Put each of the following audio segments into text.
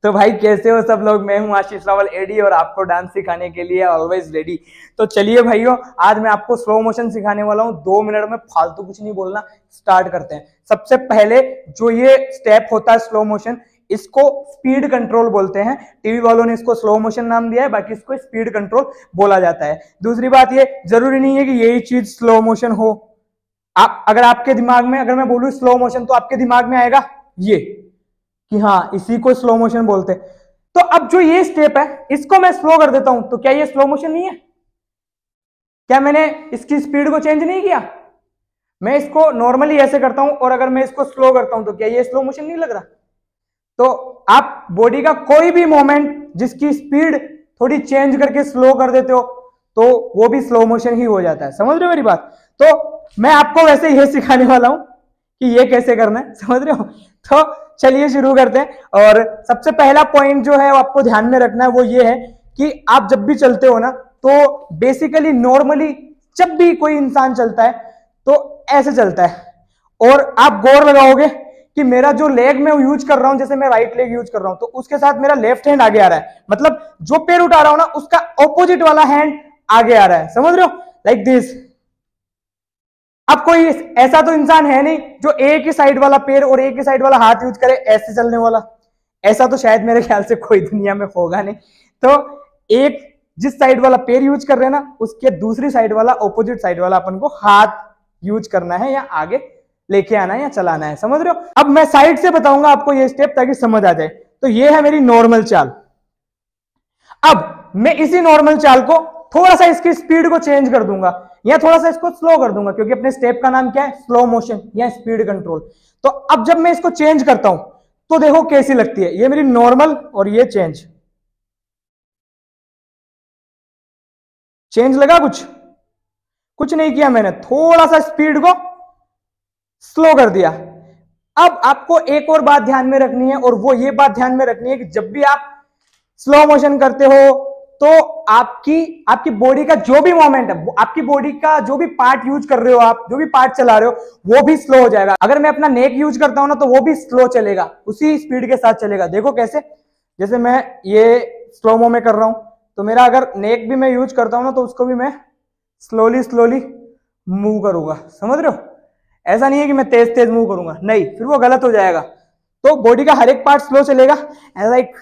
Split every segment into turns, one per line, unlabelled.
तो भाई कैसे हो सब लोग। मैं हूं आशीष रावल एडी और आपको डांस सिखाने के लिए ऑलवेज रेडी। तो चलिए भाइयों, आज मैं आपको स्लो मोशन सिखाने वाला हूं। 2 मिनट में फालतू कुछ नहीं बोलना, स्टार्ट करते हैं। सबसे पहले जो ये स्टेप होता है स्लो मोशन, इसको स्पीड कंट्रोल बोलते हैं। टीवी वालों ने इसको स्लो मोशन नाम दिया है, बाकी इसको स्पीड कंट्रोल बोला जाता है। दूसरी बात, ये जरूरी नहीं है कि यही चीज स्लो मोशन हो। आप अगर आपके दिमाग में, अगर मैं बोलूं स्लो मोशन, तो आपके दिमाग में आएगा ये कि हाँ इसी को स्लो मोशन बोलते हैं। तो अब जो ये स्टेप है इसको मैं स्लो कर देता हूं, तो क्या ये स्लो मोशन नहीं है? क्या मैंने इसकी स्पीड को चेंज नहीं किया? मैं इसको नॉर्मली ऐसे करता हूं और अगर मैं इसको स्लो करता हूं तो क्या ये स्लो मोशन नहीं लग रहा? तो आप बॉडी का कोई भी मोमेंट जिसकी स्पीड थोड़ी चेंज करके स्लो कर देते हो तो वो भी स्लो मोशन ही हो जाता है। समझ रहे हो मेरी बात? तो मैं आपको वैसे ये सिखाने वाला हूं कि ये कैसे करना है, समझ रहे हो? तो चलिए शुरू करते हैं। और सबसे पहला पॉइंट जो है वो आपको ध्यान में रखना है, वो ये है कि आप जब भी चलते हो ना, तो बेसिकली नॉर्मली जब भी कोई इंसान चलता है तो ऐसे चलता है। और आप गौर लगाओगे कि मेरा जो लेग मैं यूज कर रहा हूं, जैसे मैं राइट लेग यूज कर रहा हूं, तो उसके साथ मेरा लेफ्ट हैंड आगे आ रहा है। मतलब जो पैर उठा रहा हूं ना, उसका ऑपोजिट वाला हैंड आगे आ रहा है। समझ रहे हो? Like this. अब कोई ऐसा तो इंसान है नहीं जो एक ही साइड वाला पैर और एक ही साइड वाला हाथ यूज करे ऐसे चलने वाला। ऐसा तो शायद मेरे ख्याल से कोई दुनिया में होगा नहीं। तो एक जिस साइड वाला पैर यूज कर रहे हैं ना, उसके दूसरी साइड वाला, ऑपोजिट साइड वाला अपन को हाथ यूज करना है या आगे लेके आना है या चलाना है। समझ रहे हो? अब मैं साइड से बताऊंगा आपको ये स्टेप ताकि समझ आ जाए। तो ये है मेरी नॉर्मल चाल। अब मैं इसी नॉर्मल चाल को थोड़ा सा इसकी स्पीड को चेंज कर दूंगा या थोड़ा सा इसको स्लो कर दूंगा, क्योंकि अपने स्टेप का नाम क्या है? स्लो मोशन या स्पीड कंट्रोल। तो अब जब मैं इसको चेंज करता हूं तो देखो कैसी लगती है। ये मेरी नॉर्मल और ये चेंज लगा? कुछ नहीं किया मैंने, थोड़ा सा स्पीड को स्लो कर दिया। अब आपको एक और बात ध्यान में रखनी है, और वो ये बात ध्यान में रखनी है कि जब भी आप स्लो मोशन करते हो तो आपकी बॉडी का जो भी मोमेंट है, आपकी बॉडी का जो भी पार्ट यूज कर रहे हो, आप जो भी पार्ट चला रहे हो, वो भी स्लो हो जाएगा। अगर मैं अपना नेक यूज करता हूं ना, तो वो भी स्लो चलेगा, उसी स्पीड के साथ चलेगा। देखो कैसे, जैसे मैं ये स्लोमो में कर रहा हूं, तो मेरा अगर नेक भी मैं यूज करता हूं ना, तो उसको भी मैं स्लोली मूव करूंगा। समझ रहे हो? ऐसा नहीं है कि मैं तेज तेज मूव करूंगा, नहीं, फिर वो गलत हो जाएगा। तो बॉडी का हर एक पार्ट स्लो चलेगा। लाइक,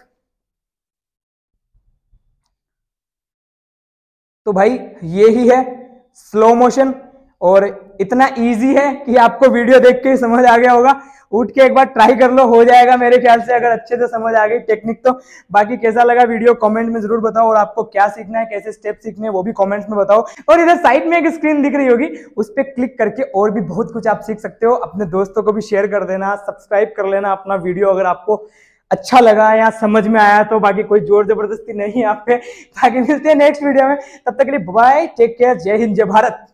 तो भाई ये ही है स्लो मोशन, और इतना इजी है कि आपको वीडियो देख के ही समझ आ गया होगा। उठ के एक बार ट्राई कर लो, हो जाएगा मेरे ख्याल से, अगर अच्छे से समझ आ गई टेक्निक तो। बाकी कैसा लगा वीडियो कमेंट में जरूर बताओ, और आपको क्या सीखना है, कैसे स्टेप सीखने हैं, वो भी कमेंट्स में बताओ। और इधर साइड में एक स्क्रीन दिख रही होगी, उस पर क्लिक करके और भी बहुत कुछ आप सीख सकते हो। अपने दोस्तों को भी शेयर कर देना, सब्सक्राइब कर लेना अपना वीडियो अगर आपको अच्छा लगा या समझ में आया तो। बाकी कोई जोर जबरदस्ती नहीं है आप पे। बाकी मिलते हैं नेक्स्ट वीडियो में, तब तक के लिए बाय, टेक केयर, जय हिंद, जय भारत।